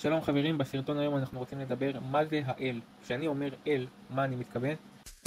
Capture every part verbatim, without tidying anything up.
שלום חברים, בסרטון היום אנחנו רוצים לדבר מה זה האל. כשאני אומר אל, מה אני מתכוון?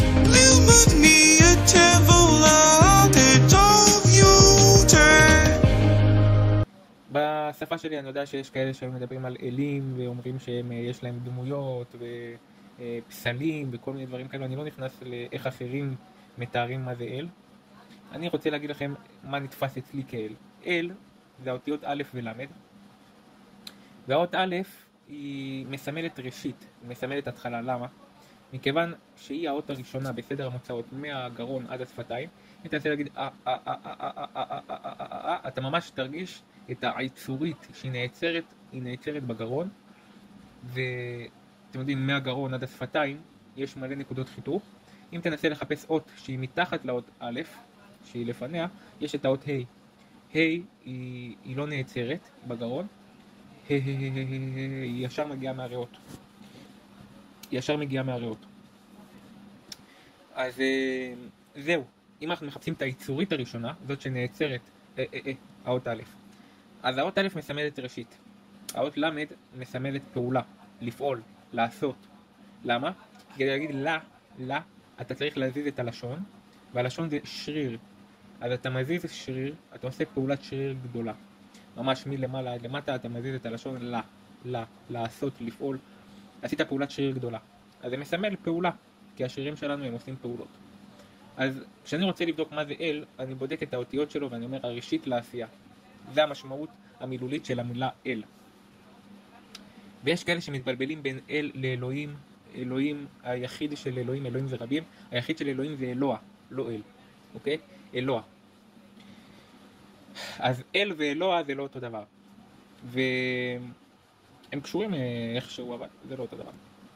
בשפה שלי אני יודע שיש כאלה שהיו מדברים על אלים ואומרים שיש להם דמויות ופסלים וכל מיני דברים כאלה. אני לא נכנס לאיך אחרים מתארים מה זה אל. אני רוצה להגיד לכם מה נתפס אצלי כאל. אל זה האותיות א' ול', והאות א' היא מסמלת ראשית, היא מסמלת התחלה. למה? מכיוון שהיא האות הראשונה בסדר המוצאות מהגרון עד השפתיים. אם תנסה להגיד אה אה אה אה אה אה אה אה אה, אתה ממש תרגיש את העיצורית שהיא נעצרת, היא נעצרת בגרון, ואתם יודעים, מהגרון עד השפתיים יש מלא נקודות חיתוך. אם תנסה לחפש אות שהיא מתחת לאות א', שהיא לפניה, יש את האות ה'. ה' היא, היא לא נעצרת בגרון, היא ישר מגיעה מהריאות. היא ישר מגיעה מהריאות. אז זהו, אם אנחנו מחפשים את היצורית הראשונה, זאת שנעצרת, האות א', אז האות א' מסמלת ראשית. האות ל' מסמלת פעולה, לפעול, לעשות. למה? כדי להגיד לה, לה, אתה צריך להזיז את הלשון, והלשון זה שריר. אז אתה מזיז את שריר, אתה עושה פעולת שריר גדולה. ממש מלמעלה עד למטה אתה מזיז את הלשון לה, לה, לעשות, לפעול. עשית פעולת שריר גדולה. אז זה מסמל פעולה, כי השרירים שלנו הם עושים פעולות. אז כשאני רוצה לבדוק מה זה אל, אני בודק את האותיות שלו ואני אומר הראשית לעשייה. זה המשמעות המילולית של המילה אל. ויש כאלה שמתבלבלים בין אל לאלוהים. אלוהים, היחיד של אלוהים, אלוהים זה רבים, היחיד של אלוהים זה אלוה, לא אל. אוקיי? אלוה. אז אל ואלוה זה לא אותו דבר. והם קשורים איכשהו, אבל זה לא אותו דבר.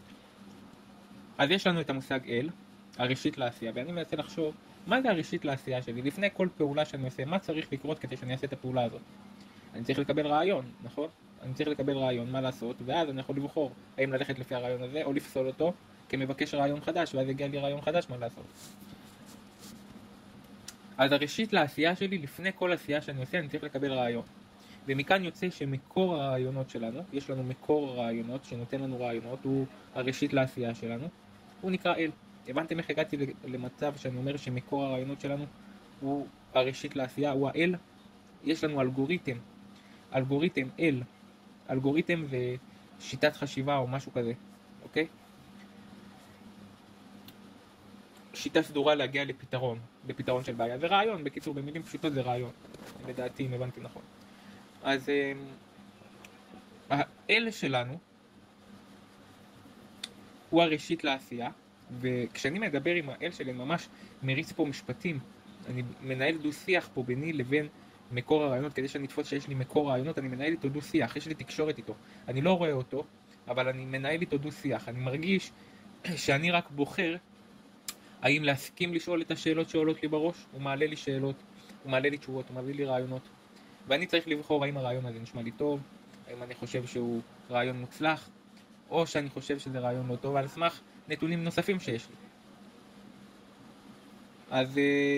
אז יש לנו את המושג אל, הראשית לעשייה, ואני מנסה לחשוב מה זה הראשית לעשייה שלי. לפני כל פעולה שאני עושה, מה צריך לקרות כדי שאני אעשה את הפעולה הזאת? אני צריך לקבל רעיון, נכון? אני צריך לקבל רעיון, מה לעשות, ואז אני יכול לבחור האם ללכת לפי הרעיון הזה או לפסול אותו כמבקש רעיון חדש, ואז יגיע לי רעיון חדש, מה לעשות. אז הראשית לעשייה שלי, לפני כל עשייה שאני עושה, אני צריך לקבל רעיון. ומכאן יוצא שמקור הרעיונות שלנו, יש לנו מקור הרעיונות שנותן לנו רעיונות, הוא הראשית לעשייה שלנו, הוא נקרא אל. הבנתם איך הגעתי למצב שאני אומר שמקור הרעיונות שלנו הוא הראשית לעשייה, הוא האל? יש לנו אלגוריתם, אלגוריתם אל, אלגוריתם זה שיטת חשיבה או משהו כזה, אוקיי? שיטה סדורה להגיע לפתרון, לפתרון של בעיה. זה רעיון, בקיצור, במילים פשוטות זה רעיון, לדעתי אם הבנתי נכון. אז האל שלנו הוא הראשית לעשייה, וכשאני מדבר עם האל שלי, ממש מריץ פה משפטים, אני מנהל דו שיח פה ביני לבין מקור הרעיונות, כדי שאני אתפוס שיש לי מקור רעיונות, אני מנהל איתו דו שיח, יש לי תקשורת איתו. אני לא רואה אותו, אבל אני מנהל איתו דו שיח. אני מרגיש שאני רק בוחר האם להסכים לשאול את השאלות שעולות לי בראש, הוא מעלה לי שאלות, הוא מעלה לי תשובות, הוא מביא לי רעיונות, ואני צריך לבחור האם הרעיון הזה נשמע לי טוב, האם אני חושב שהוא רעיון מוצלח, או שאני חושב שזה רעיון לא טוב, על סמך נתונים נוספים שיש לי. אז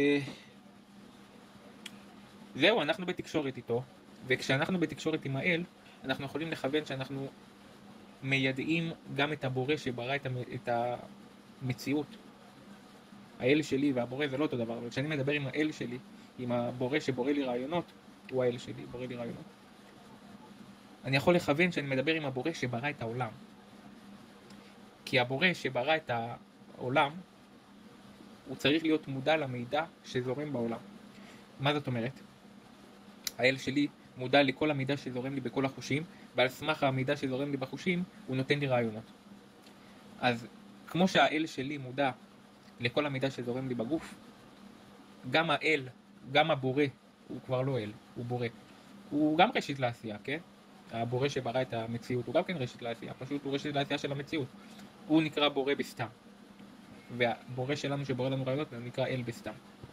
זהו, אנחנו בתקשורת איתו, וכשאנחנו בתקשורת עם האל, אנחנו יכולים לכוון שאנחנו מיידעים גם את הבורא שברא את המציאות. האל שלי והבורא זה לא אותו דבר, אבל כשאני מדבר עם האל שלי, עם הבורא שבורא לי רעיונות, הוא האל שלי, בורא לי רעיונות. אני יכול לכוון שאני מדבר עם הבורא שברא את העולם. כי הבורא שברא את העולם, הוא צריך להיות מודע למידע שזורם בעולם. מה זאת אומרת? האל שלי מודע לכל המידע שזורם לי בכל החושים, ועל סמך המידע שזורם לי בחושים, הוא נותן לי רעיונות. אז כמו שהאל שלי מודע לכל המידע שזורם לי בגוף, גם האל, גם הבורא, הוא כבר לא אל, הוא בורא. הוא גם ראשית לעשייה, כן? הבורא שברא את המציאות, הוא גם כן ראשית לעשייה, פשוט הוא ראשית לעשייה של המציאות. הוא נקרא בורא בסתם. והבורא שלנו שבורא לנו רעיונות, הוא נקרא אל בסתם.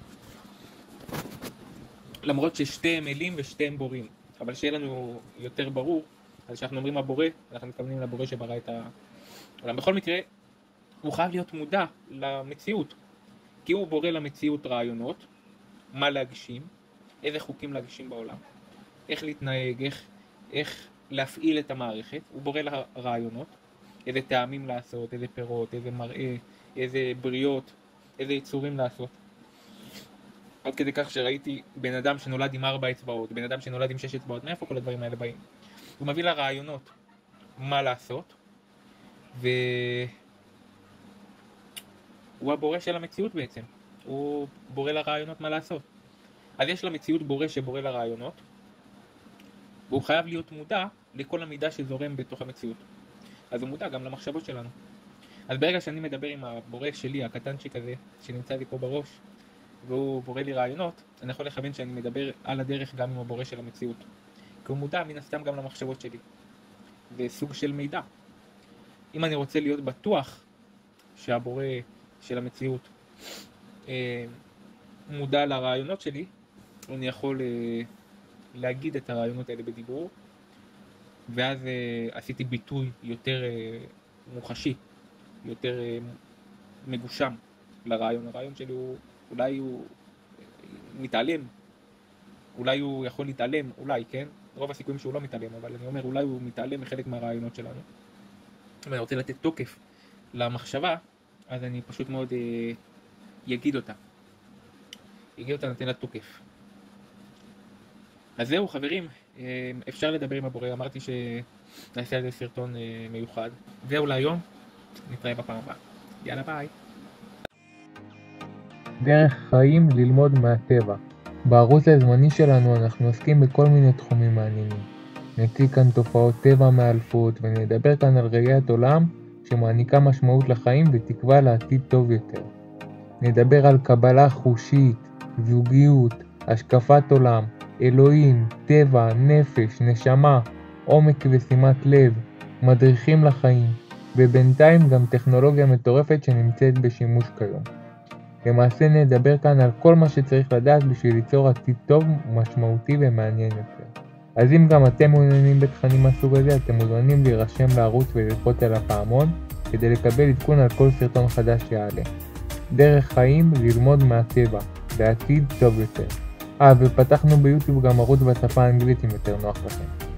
למרות ששתיהם אלים ושתיהם בורים. אבל שיהיה לנו יותר ברור, אז כשאנחנו אומרים הבורא, אנחנו מתכוונים לבורא שברא את העולם. בכל מקרה, הוא חייב להיות מודע למציאות, כי הוא בורא למציאות רעיונות, מה להגשים, איזה חוקים להגשים בעולם, איך להתנהג, איך, איך להפעיל את המערכת, הוא בורא לה רעיונות, איזה טעמים לעשות, איזה פירות, איזה מראה, איזה בריאות, איזה יצורים לעשות. עד כדי כך שראיתי בן אדם שנולד עם ארבע אצבעות, בן אדם שנולד עם שש אצבעות, מאיפה כל הדברים האלה באים? הוא מביא לה רעיונות מה לעשות, והוא הבורא של המציאות בעצם. הוא בורא לה רעיונות מה לעשות. אז יש למציאות בורא שבורא לה רעיונות, והוא חייב להיות מודע לכל המידע שזורם בתוך המציאות. אז הוא מודע גם למחשבות שלנו. אז ברגע שאני מדבר עם הבורא שלי, הקטנצ'יק הזה, שנמצא לי פה בראש, והוא בורא לי רעיונות, אני יכול לכוון שאני מדבר על הדרך גם עם הבורא של המציאות. כי הוא מודע מן הסתם גם למחשבות שלי. זה סוג של מידע. אם אני רוצה להיות בטוח שהבורא של המציאות אה, מודע לרעיונות שלי, אני יכול אה, להגיד את הרעיונות האלה בדיבור, ואז אה, עשיתי ביטוי יותר אה, מוחשי, יותר אה, מגושם לרעיון. הרעיון שלי הוא, אולי הוא מתעלם, אולי הוא יכול להתעלם, אולי, כן? רוב הסיכויים שהוא לא מתעלם, אבל אני אומר, אולי הוא מתעלם מחלק מהרעיונות שלנו. אם אני רוצה לתת תוקף למחשבה, אז אני פשוט מאוד אה, יגיד אותה. יגיד אותה, נתן לה תוקף. אז זהו חברים, אה, אפשר לדבר עם הבורא, אמרתי שנעשה על זה סרטון אה, מיוחד. זהו להיום, נתראה בפעם הבאה. יאללה ביי. דרך חיים ללמוד מהטבע. בערוץ הזמני שלנו אנחנו עוסקים בכל מיני תחומים מעניינים. נציג כאן תופעות טבע מאלפות ונדבר כאן על ראיית עולם שמעניקה משמעות לחיים ותקווה לעתיד טוב יותר. נדבר על קבלה חושית, זוגיות, השקפת עולם, אלוהים, טבע, נפש, נשמה, עומק ושימת לב, מדריכים לחיים, ובינתיים גם טכנולוגיה מטורפת שנמצאת בשימוש כיום. למעשה נדבר כאן על כל מה שצריך לדעת בשביל ליצור עתיד טוב, משמעותי ומעניין יותר. אז אם גם אתם מעוניינים בתכנים מהסוג הזה, אתם מוזמנים להירשם לערוץ וללחוץ על הפעמון כדי לקבל עדכון על כל סרטון חדש שיעלה. דרך חיים ללמוד מהטבע, בעתיד טוב יותר. אה, ופתחנו ביוטיוב גם ערוץ בשפה האנגלית אם יותר נוח לכם.